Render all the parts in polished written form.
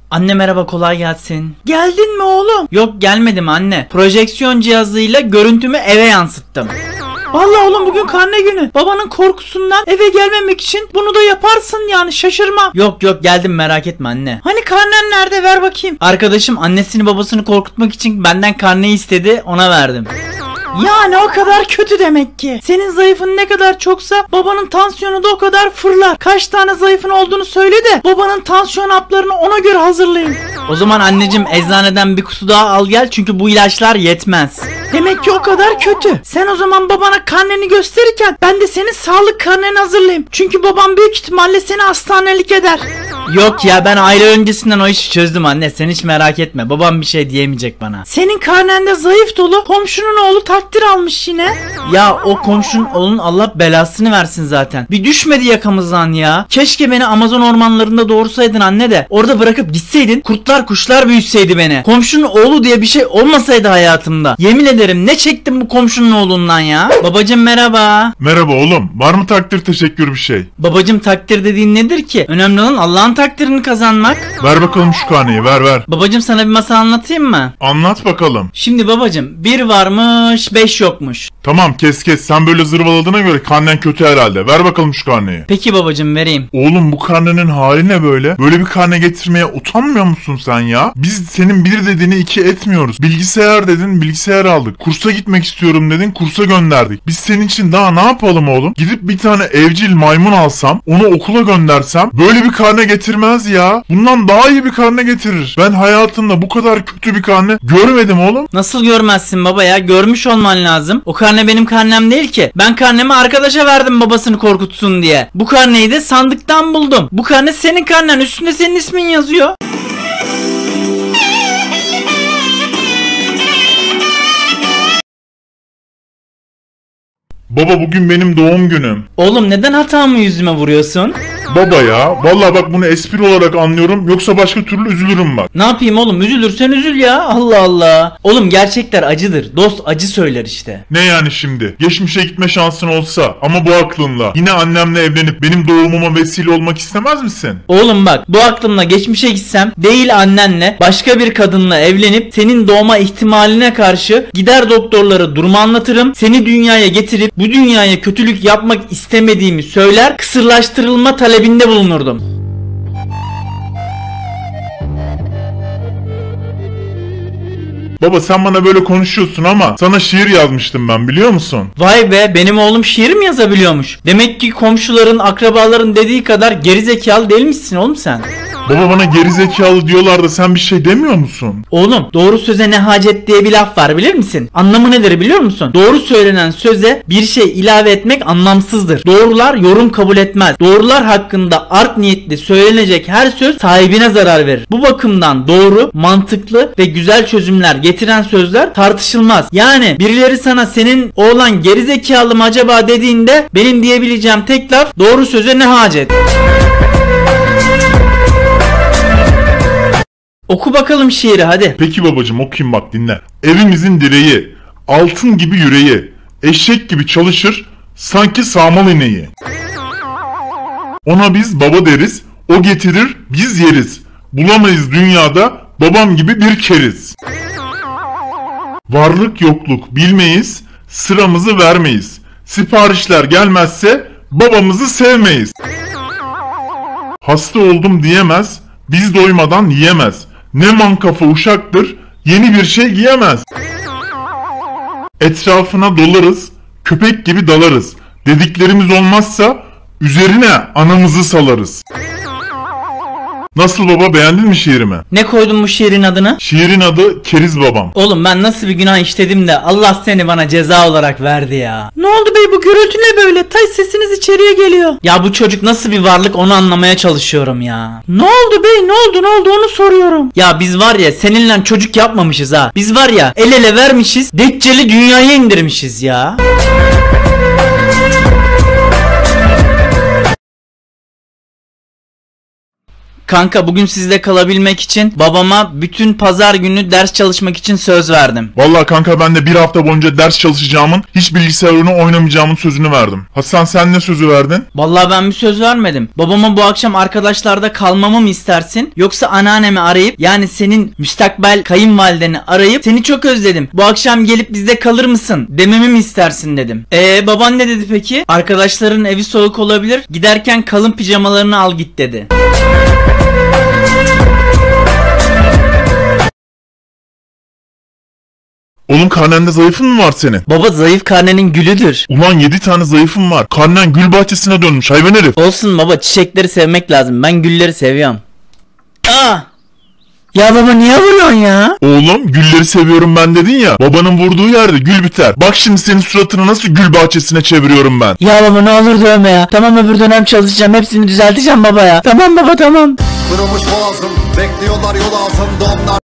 Anne merhaba, kolay gelsin. Geldin mi oğlum? Yok, gelmedim anne. Projeksiyon cihazıyla görüntümü eve yansıttım. Vallahi oğlum bugün karne günü. Babanın korkusundan eve gelmemek için bunu da yaparsın yani, şaşırma. Yok geldim, merak etme anne. Hani karnen nerede, ver bakayım. Arkadaşım annesini babasını korkutmak için benden karneyi istedi, ona verdim. Yani o kadar kötü demek ki. Senin zayıfın ne kadar çoksa babanın tansiyonu da o kadar fırlar. Kaç tane zayıfın olduğunu söyle de babanın tansiyon haplarını ona göre hazırlayın. O zaman anneciğim eczaneden bir kutu daha al gel, çünkü bu ilaçlar yetmez. Demek ki o kadar kötü. Sen o zaman babana karneni gösterirken ben de senin sağlık karneni hazırlayayım. Çünkü babam büyük ihtimalle seni hastanelik eder. Yok ya, ben aylar öncesinden o işi çözdüm anne, sen hiç merak etme, babam bir şey diyemeyecek bana. Senin karnende zayıf dolu, komşunun oğlu takdir almış yine. Ya o komşunun oğlunun Allah belasını versin zaten. Bir düşmedi yakamızdan ya. Keşke beni Amazon ormanlarında doğursaydın anne de orada bırakıp gitseydin, kurtlar kuşlar büyütseydi beni. Komşunun oğlu diye bir şey olmasaydı hayatımda. Yemin ederim ne çektim bu komşunun oğlundan ya. Babacım merhaba. Merhaba oğlum, var mı takdir teşekkür bir şey? Babacım takdir dediğin nedir ki? Önemli olan Allah'ın takdirini kazanmak. Ver bakalım şu karneyi, ver. Babacım sana bir masal anlatayım mı? Anlat bakalım. Şimdi babacım, 1 varmış 5 yokmuş. Tamam kes sen böyle zırvaladığına göre karnen kötü herhalde. Ver bakalım şu karneyi. Peki babacım, vereyim. Oğlum bu karnenin hali ne böyle? Böyle bir karne getirmeye utanmıyor musun sen ya? Biz senin 1 dediğini 2 etmiyoruz. Bilgisayar dedin, bilgisayar aldık. Kursa gitmek istiyorum dedin, kursa gönderdik. Biz senin için daha ne yapalım oğlum? Gidip bir tane evcil maymun alsam, onu okula göndersem böyle bir karne getirmez ya. Bundan daha iyi bir karne getirir. Ben hayatımda bu kadar kötü bir karne görmedim oğlum. Nasıl görmezsin baba ya? Görmüş olman lazım. O karne benim karnem değil ki. Ben karnemi arkadaşa verdim babasını korkutsun diye. Bu karneyi de sandıktan buldum. Bu karne senin karnen. Üstünde senin ismin yazıyor. Baba bugün benim doğum günüm. Oğlum neden hatamı yüzüme vuruyorsun? Baba ya, vallahi bak bunu espri olarak anlıyorum, yoksa başka türlü üzülürüm bak. Ne yapayım oğlum, üzülürsen üzül ya, Allah Allah. Oğlum gerçekler acıdır, dost acı söyler işte. Ne yani şimdi? Geçmişe gitme şansın olsa ama bu aklınla yine annemle evlenip benim doğumuma vesile olmak istemez misin? Oğlum bak, bu aklımla geçmişe gitsem değil annenle başka bir kadınla evlenip senin doğma ihtimaline karşı gider doktorlara durumu anlatırım. Seni dünyaya getirip bu dünyaya kötülük yapmak istemediğimi söyler, kısırlaştırılma talebinde bulunurdum. Baba sen bana böyle konuşuyorsun ama sana şiir yazmıştım ben, biliyor musun? Vay be, benim oğlum şiir mi yazabiliyormuş? Demek ki komşuların, akrabaların dediği kadar gerizekalı değilmişsin oğlum sen. Baba bana gerizekalı diyorlar da sen bir şey demiyor musun? Oğlum doğru söze ne hacet diye bir laf var, bilir misin? Anlamı nedir biliyor musun? Doğru söylenen söze bir şey ilave etmek anlamsızdır. Doğrular yorum kabul etmez. Doğrular hakkında art niyetli söylenecek her söz sahibine zarar verir. Bu bakımdan doğru, mantıklı ve güzel çözümler getiren sözler tartışılmaz. Yani birileri sana senin oğlan gerizekalı mı acaba dediğinde benim diyebileceğim tek laf doğru söze ne hacet. Oku bakalım şiiri hadi. Peki babacım, okuyayım bak, dinle. Evimizin direği, altın gibi yüreği, eşek gibi çalışır, sanki sağmal ineği. Ona biz baba deriz, o getirir, biz yeriz. Bulamayız dünyada babam gibi bir keriz. Varlık yokluk bilmeyiz, sıramızı vermeyiz. Siparişler gelmezse babamızı sevmeyiz. Hasta oldum diyemez, biz doymadan yiyemez. Ne mankafa uşaktır, yeni bir şey giyemez. Etrafına dolarız, köpek gibi dalarız. Dediklerimiz olmazsa üzerine anamızı salarız. Nasıl baba, beğendin mi şiirimi? Ne koydun bu şiirin adını? Şiirin adı Keriz Babam. Oğlum ben nasıl bir günah işledim de Allah seni bana ceza olarak verdi ya. Ne oldu bey, bu gürültü ne böyle? Tay sesiniz içeriye geliyor. Ya bu çocuk nasıl bir varlık, onu anlamaya çalışıyorum ya. Ne oldu bey, ne oldu onu soruyorum. Ya biz var ya seninle çocuk yapmamışız ha. Biz var ya el ele vermişiz, Deccal'i dünyaya indirmişiz ya. Kanka bugün sizde kalabilmek için babama bütün pazar günü ders çalışmak için söz verdim. Vallahi kanka ben de bir hafta boyunca ders çalışacağımın, hiç bilgisayar oyunu oynamayacağımın sözünü verdim. Hasan sen ne sözü verdin? Vallahi ben bir söz vermedim. Babama bu akşam arkadaşlarda kalmamı mı istersin? Yoksa anneannemi arayıp, yani senin müstakbel kayınvalideni arayıp seni çok özledim, bu akşam gelip bizde kalır mısın dememi mi istersin dedim. Baban ne dedi peki? Arkadaşların evi soğuk olabilir, giderken kalın pijamalarını al git dedi. Oğlum karnende zayıfın mı var senin? Baba zayıf karnenin gülüdür. Ulan 7 tane zayıfım var. Karnen gül bahçesine dönmüş hayvan herif. Olsun baba, çiçekleri sevmek lazım. Ben gülleri seviyorum. Aa! Ya baba niye vuruyorsun ya? Oğlum gülleri seviyorum ben dedin ya. Babanın vurduğu yerde gül biter. Bak şimdi senin suratını nasıl gül bahçesine çeviriyorum ben. Ya baba ne olur dövme ya. Tamam, öbür dönem çalışacağım. Hepsini düzelteceğim baba ya. Tamam baba, tamam. Kırılmış boğazım, bekliyorlar yol altında onlar.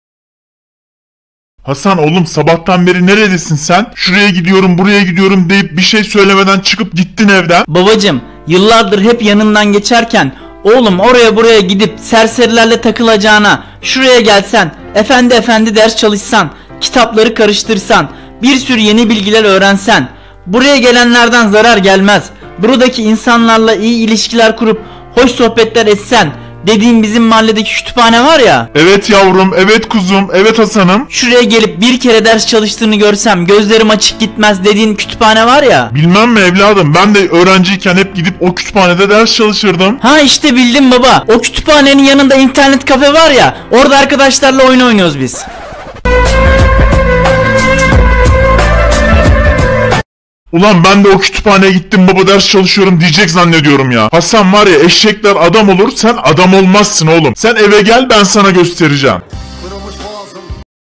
Hasan oğlum sabahtan beri neredesin sen? Şuraya gidiyorum buraya gidiyorum deyip bir şey söylemeden çıkıp gittin evden. Babacım, yıllardır hep yanından geçerken oğlum oraya buraya gidip serserilerle takılacağına şuraya gelsen, efendi efendi ders çalışsan, kitapları karıştırsan, bir sürü yeni bilgiler öğrensen, buraya gelenlerden zarar gelmez, buradaki insanlarla iyi ilişkiler kurup hoş sohbetler etsen, dediğim bizim mahalledeki kütüphane var ya. Evet yavrum, evet kuzum, evet Hasan'ım. Şuraya gelip bir kere ders çalıştığını görsem gözlerim açık gitmez dediğin kütüphane var ya. Bilmem mi evladım, ben de öğrenciyken hep gidip o kütüphanede ders çalışırdım. Ha işte bildim baba. O kütüphanenin yanında internet kafe var ya. Orada arkadaşlarla oyun oynuyoruz biz. Ulan ben de o kütüphaneye gittim baba ders çalışıyorum diyecek zannediyorum ya. Hasan var ya, eşekler adam olur, sen adam olmazsın oğlum. Sen eve gel, ben sana göstereceğim. Kırılmış boğazım.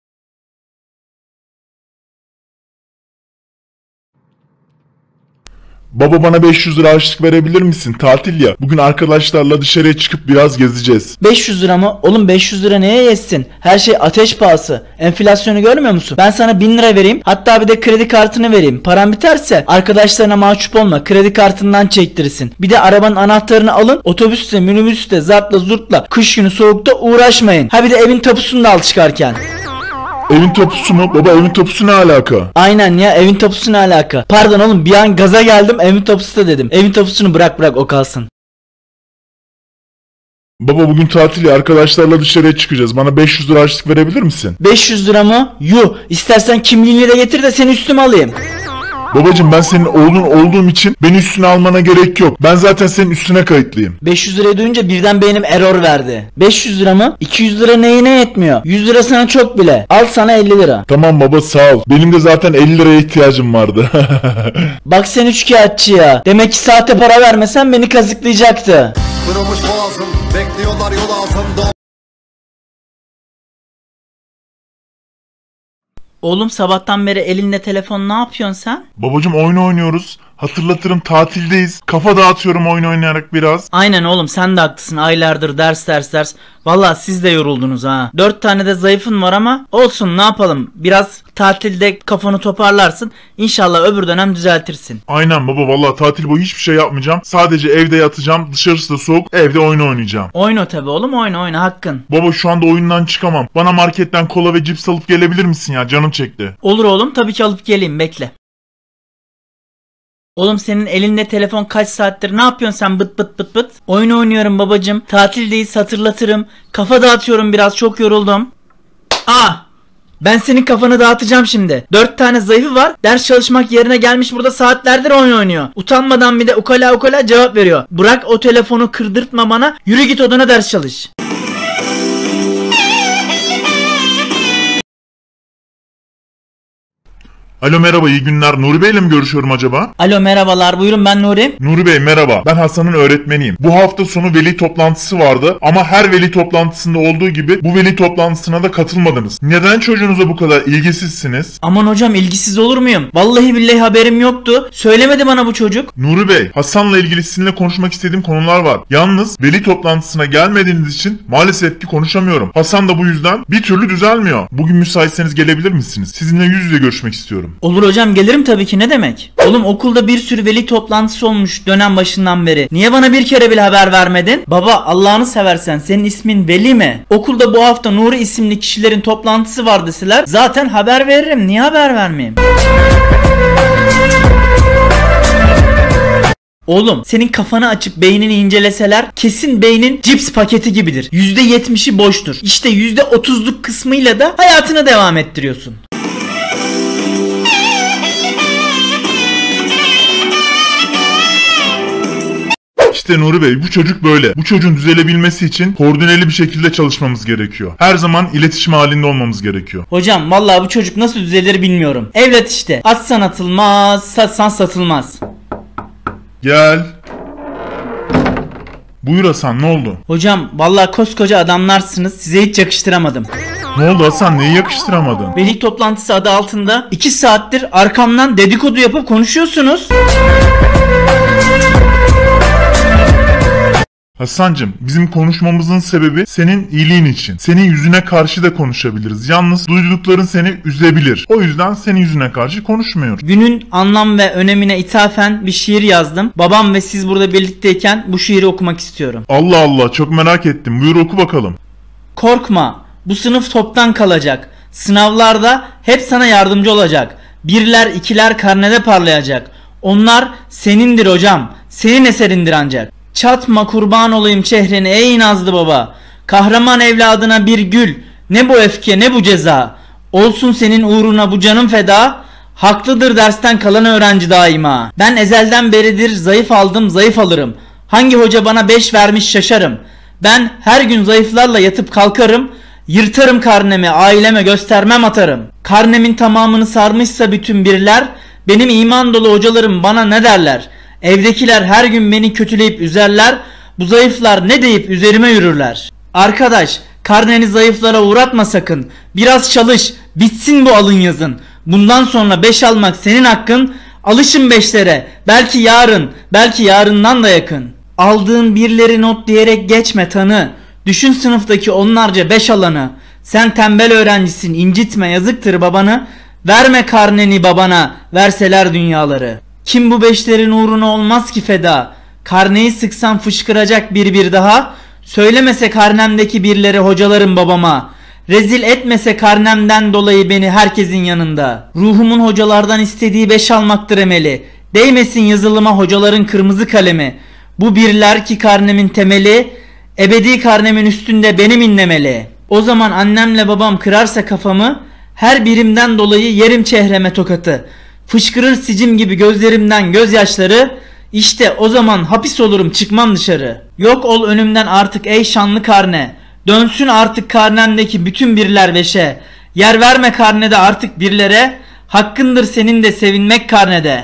Baba bana 500 lira harçlık verebilir misin? Tatil ya. Bugün arkadaşlarla dışarıya çıkıp biraz gezeceğiz. 500 lira mı? Oğlum 500 lira neye yetsin? Her şey ateş pahası. Enflasyonu görmüyor musun? Ben sana 1000 lira vereyim. Hatta bir de kredi kartını vereyim. Paran biterse arkadaşlarına mahcup olma. Kredi kartından çektirirsin. Bir de arabanın anahtarını alın. Otobüste, minibüste, zartla zurtla kış günü soğukta uğraşmayın. Ha bir de evin tapusunu da al çıkarken. Evin tapusu mu? Baba evin tapusu ne alaka? Aynen ya, evin tapusu ne alaka? Pardon oğlum, bir an gaza geldim, evin tapusu da dedim. Evin tapusunu bırak o kalsın. Baba bugün tatil ya, arkadaşlarla dışarıya çıkacağız. Bana 500 lira harçlık verebilir misin? 500 lira mı? Yuh, istersen kimliğini de getir de seni üstüme alayım. Babacım ben senin oğlun olduğum için beni üstüne almana gerek yok. Ben zaten senin üstüne kayıtlıyım. 500 lirayı duyunca birden beynim error verdi. 500 lira mı? 200 lira neyine yetmiyor? 100 lira sana çok bile. Al sana 50 lira. Tamam baba sağ ol. Benim de zaten 50 liraya ihtiyacım vardı. Bak sen üçkağıtçı ya. Demek ki saate para vermesen beni kazıklayacaktı. Kırılmış boğazım, bekliyorlar yol altında. Oğlum sabahtan beri elinde telefon, ne yapıyorsun sen? Babacım oyun oynuyoruz. Hatırlatırım tatildeyiz. Kafa dağıtıyorum oyun oynayarak biraz. Aynen oğlum, sen de haklısın. Aylardır ders. Valla siz de yoruldunuz ha. 4 tane de zayıfın var ama olsun, ne yapalım. Biraz tatilde kafanı toparlarsın. İnşallah öbür dönem düzeltirsin. Aynen baba vallahi tatil boyu hiçbir şey yapmayacağım. Sadece evde yatacağım. Dışarısı da soğuk. Evde oyun oynayacağım. Oyna tabi oğlum, oyna hakkın. Baba şu anda oyundan çıkamam. Bana marketten kola ve cips alıp gelebilir misin ya? Canım çekti. Olur oğlum, tabii ki alıp geleyim, bekle. Oğlum senin elinde telefon kaç saattir, ne yapıyorsun sen bıt bıt? Oyun oynuyorum babacım. Tatildeyiz, hatırlatırım. Kafa dağıtıyorum biraz, çok yoruldum. Ben senin kafanı dağıtacağım şimdi. 4 tane zayıfı var. Ders çalışmak yerine gelmiş burada saatlerdir oyun oynuyor. Utanmadan bir de ukala cevap veriyor. Bırak o telefonu, kırdırtma bana. Yürü git odana, ders çalış. Alo merhaba, iyi günler. Nuri Bey'le mi görüşüyorum acaba? Alo merhabalar, buyurun, ben Nuri. Nuri Bey merhaba. Ben Hasan'ın öğretmeniyim. Bu hafta sonu veli toplantısı vardı ama her veli toplantısında olduğu gibi bu veli toplantısına da katılmadınız. Neden çocuğunuza bu kadar ilgisizsiniz? Aman hocam, ilgisiz olur muyum? Vallahi billahi haberim yoktu. Söylemedi bana bu çocuk. Nuri Bey, Hasan'la ilgili sizinle konuşmak istediğim konular var. Yalnız veli toplantısına gelmediğiniz için maalesef ki konuşamıyorum. Hasan da bu yüzden bir türlü düzelmiyor. Bugün müsaitseniz gelebilir misiniz? Sizinle yüz yüze görüşmek istiyorum. istiyorum. Olur hocam, gelirim tabii ki, ne demek. Oğlum okulda bir sürü veli toplantısı olmuş dönem başından beri. Niye bana bir kere bile haber vermedin? Baba Allah'ını seversen, senin ismin Veli mi? Okulda bu hafta Nuri isimli kişilerin toplantısı var deseler zaten haber veririm. Niye haber vermeyeyim? Oğlum senin kafanı açıp beynini inceleseler kesin beynin cips paketi gibidir. %70'i boştur. İşte %30'luk kısmıyla da hayatına devam ettiriyorsun. İşte Nuri Bey, bu çocuk böyle. Bu çocuğun düzelebilmesi için koordineli bir şekilde çalışmamız gerekiyor. Her zaman iletişim halinde olmamız gerekiyor. Hocam vallahi bu çocuk nasıl düzelir bilmiyorum. Evlat işte. Atsan atılmaz, satsan satılmaz. Gel. Buyur Hasan, ne oldu? Hocam vallahi koskoca adamlarsınız, size hiç yakıştıramadım. Ne oldu Hasan, neyi yakıştıramadın? Veli toplantısı adı altında 2 saattir arkamdan dedikodu yapıp konuşuyorsunuz. Hasancım, bizim konuşmamızın sebebi senin iyiliğin için. Senin yüzüne karşı da konuşabiliriz. Yalnız duydukların seni üzebilir. O yüzden senin yüzüne karşı konuşmuyoruz. Günün anlam ve önemine ithafen bir şiir yazdım. Babam ve siz burada birlikteyken bu şiiri okumak istiyorum. Allah Allah, çok merak ettim. Buyur oku bakalım. Korkma, bu sınıf toptan kalacak. Sınavlarda hep sana yardımcı olacak. Birler ikiler karnede parlayacak. Onlar senindir hocam, senin eserindir ancak. Çatma kurban olayım çehreni ey nazlı baba. Kahraman evladına bir gül. Ne bu öfke ne bu ceza. Olsun senin uğruna bu canım feda. Haklıdır dersten kalan öğrenci daima. Ben ezelden beridir zayıf aldım zayıf alırım. Hangi hoca bana 5 vermiş şaşarım. Ben her gün zayıflarla yatıp kalkarım. Yırtarım karnemi aileme göstermem atarım. Karnemin tamamını sarmışsa bütün birler. Benim iman dolu hocalarım bana ne derler? Evdekiler her gün beni kötüleyip üzerler. Bu zayıflar ne deyip üzerime yürürler. Arkadaş karneni zayıflara uğratma sakın. Biraz çalış, bitsin bu alın yazın. Bundan sonra 5 almak senin hakkın. Alışın 5'lere, belki yarın, belki yarından da yakın. Aldığın birleri not diyerek geçme tanı. Düşün sınıftaki onlarca 5 alanı. Sen tembel öğrencisin, incitme yazıktır babanı. Verme karneni babana, verseler dünyaları. Kim bu 5'lerin uğruna olmaz ki feda. Karneyi sıksam fışkıracak bir daha. Söylemese karnemdeki birleri hocalarım babama. Rezil etmese karnemden dolayı beni herkesin yanında. Ruhumun hocalardan istediği 5 almaktır emeli. Değmesin yazılıma hocaların kırmızı kalemi. Bu birler ki karnemin temeli. Ebedi karnemin üstünde benim inlemeli. O zaman annemle babam kırarsa kafamı. Her birimden dolayı yerim çehreme tokatı. Fışkırır sicim gibi gözlerimden gözyaşları. İşte o zaman hapis olurum çıkmam dışarı. Yok ol önümden artık ey şanlı karne. Dönsün artık karnemdeki bütün birler veşe. Yer verme karnede artık birlere. Hakkındır senin de sevinmek karnede.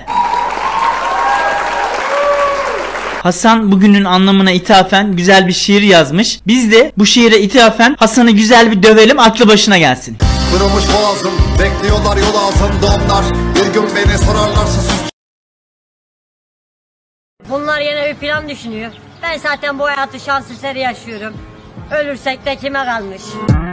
Hasan bugünün anlamına ithafen güzel bir şiir yazmış. Biz de bu şiire ithafen Hasan'ı güzel bir dövelim, aklı başına gelsin. Kırılmış boğazım, bekliyorlar yol altında onlar. Bir gün beni sorarlarsa sus. Bunlar yine bir plan düşünüyor. Ben zaten bu hayatı şans eseri yaşıyorum. Ölürsek de kime kalmış?